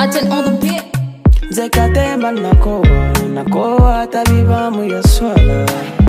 Martin on the beat. Zekatemba nakoa tabiba mu ya swala.